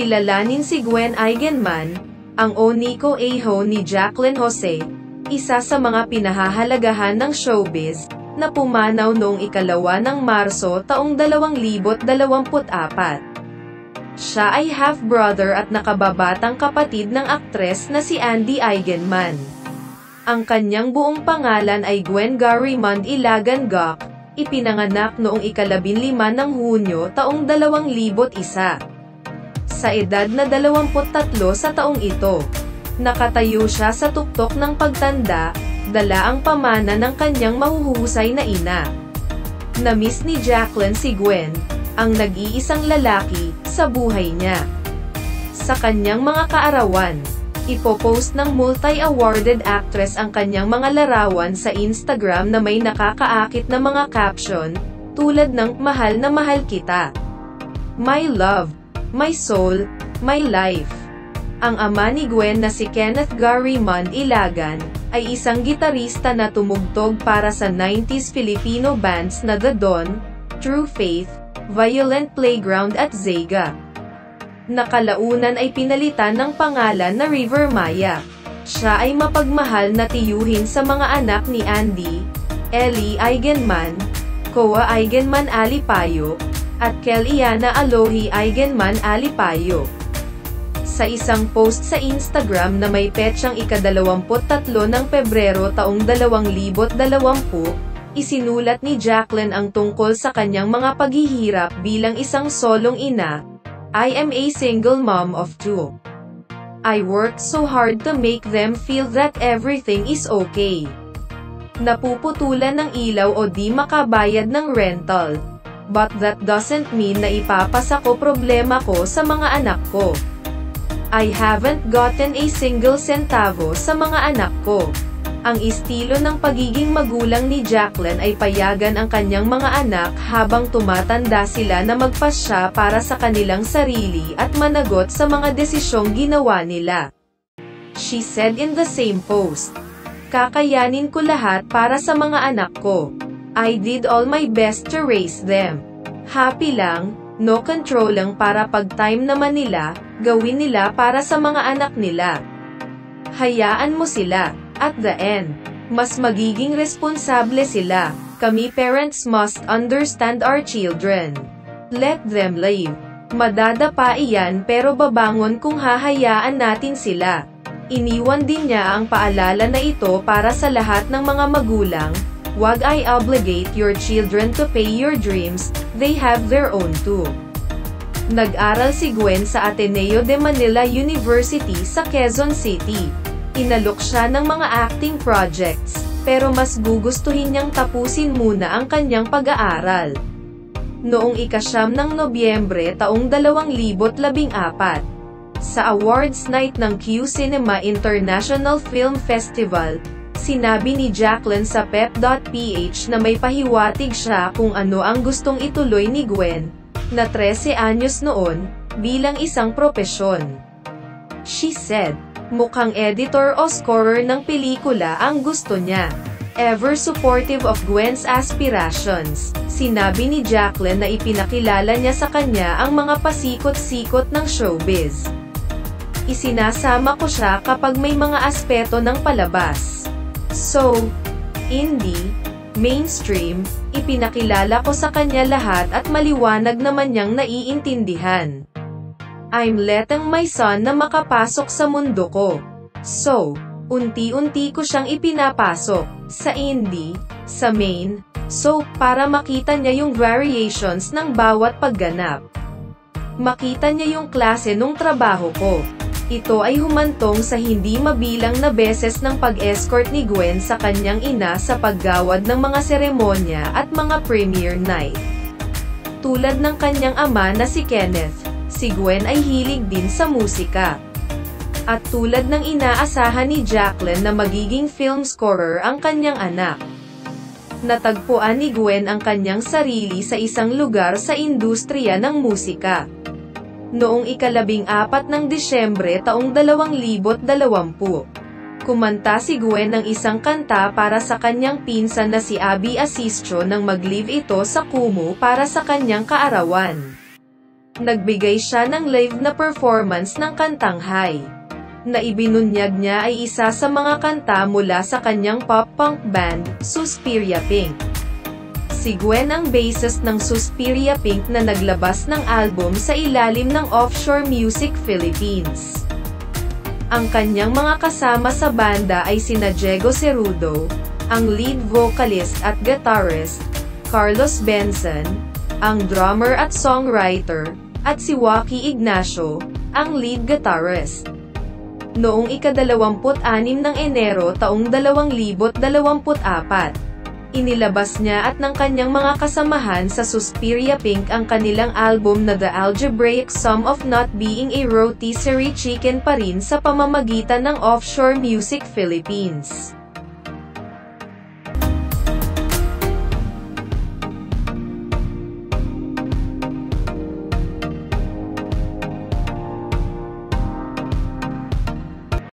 Kilalanin si Gwen Eigenman, ang o Nico Aho ni Jacqueline Jose, isa sa mga pinahahalagahan ng showbiz, na pumanaw noong 2 ng Marso taong 2024. Siya ay half-brother at nakababatang kapatid ng aktres na si Andy Eigenman. Ang kanyang buong pangalan ay Gwen Garry-Mond Ilagan Gok, ipinanganak noong 15 ng Hunyo taong 2001. Sa edad na 23 sa taong ito, nakatayo siya sa tuktok ng pagtanda, dala ang pamana ng kanyang mahuhusay na ina. Na-miss ni Jacqueline si Gwen, ang nag-iisang lalaki, sa buhay niya. Sa kanyang mga kaarawan, ipopost ng multi-awarded actress ang kanyang mga larawan sa Instagram na may nakakaakit na mga caption, tulad ng "Mahal na mahal kita", "My love", "My soul", "My life". Ang ama ni Gwen na si Kenneth Garry-Mond Ilagan, ay isang gitarista na tumugtog para sa 90s Filipino bands na The Dawn, True Faith, Violent Playground at Zega. Nakalaunan ay pinalitan ng pangalan na River Maya. Siya ay mapagmahal na tiyuhin sa mga anak ni Andy, Ellie Eigenman, Koa Eigenman Alipayo, at Kellyanna Alohi Eigenman Alipayo. Sa isang post sa Instagram na may petsang ika-23 ng Pebrero taong 2020, isinulat ni Jacqueline ang tungkol sa kanyang mga paghihirap bilang isang solong ina. "I am a single mom of 2. I worked so hard to make them feel that everything is okay. Napuputulan ng ilaw o di makabayad ng rental. But that doesn't mean na ipapasa ko problema ko sa mga anak ko. I haven't gotten a single centavo sa mga anak ko." Ang estilo ng pagiging magulang ni Jacqueline ay payagan ang kanyang mga anak habang tumatanda sila na magpasya para sa kanilang sarili at managot sa mga desisyong ginawa nila. She said in the same post, "Kakayanin ko lahat para sa mga anak ko. I did all my best to raise them. Happy lang, no control lang para pag time naman nila, gawin nila para sa mga anak nila. Hayaan mo sila. At the end, mas magiging responsable sila. Kami parents must understand our children. Let them live. Madadapa iyan pero babangon kung hahayaan natin sila." Iniwan din niya ang paalala na ito para sa lahat ng mga magulang. "Wag I obligate your children to pay your dreams, they have their own too." Nag-aral si Gwen sa Ateneo de Manila University sa Quezon City. Inalok siya ng mga acting projects, pero mas gugustuhin niyang tapusin muna ang kanyang pag-aaral. Noong 9 ng Nobyembre taong 2014, sa awards night ng Q Cinema International Film Festival, sinabi ni Jacqueline sa Pep.ph na may pahiwatig siya kung ano ang gustong ituloy ni Gwen, na 13 anyos noon, bilang isang propesyon. She said, "Mukhang editor o scorer ng pelikula ang gusto niya." Ever supportive of Gwen's aspirations, sinabi ni Jacqueline na ipinakilala niya sa kanya ang mga pasikot-sikot ng showbiz. "Isinasama ko siya kapag may mga aspeto ng palabas. So, indie, mainstream, ipinakilala ko sa kanya lahat at maliwanag naman niyang naiintindihan. I'm letting my son na makapasok sa mundo ko. So, unti-unti ko siyang ipinapasok, sa indie, sa main, so, para makita niya yung variations ng bawat pagganap. Makita niya yung klase nung trabaho ko." Ito ay humantong sa hindi mabilang na beses ng pag-escort ni Gwen sa kanyang ina sa paggawad ng mga seremonya at mga premiere night. Tulad ng kanyang ama na si Kenneth, si Gwen ay hilig din sa musika. At tulad ng inaasahan ni Jacqueline na magiging film scorer ang kanyang anak, natagpuan ni Gwen ang kanyang sarili sa isang lugar sa industriya ng musika. Noong 14 ng Disyembre taong 2020, kumanta si Gwen ng isang kanta para sa kanyang pinsan na si Abby Asistio nang mag-live ito sa Kumu para sa kanyang kaarawan. Nagbigay siya ng live na performance ng kantang High, na ibinunyag niya ay isa sa mga kanta mula sa kanyang pop-punk band, Suspiria Pink. Si Gwen ang bassist ng Suspiria Pink na naglabas ng album sa ilalim ng Offshore Music Philippines. Ang kanyang mga kasama sa banda ay sina Diego Cerudo, ang lead vocalist at guitarist, Carlos Benson, ang drummer at songwriter, at si Waki Ignacio, ang lead guitarist. Noong ika-26 ng Enero taong 2024, inilabas niya at ng kanyang mga kasamahan sa Suspiria Pink ang kanilang album na The Algebraic Sum of Not Being a Rotisserie Chicken pa rin sa pamamagitan ng Offshore Music Philippines.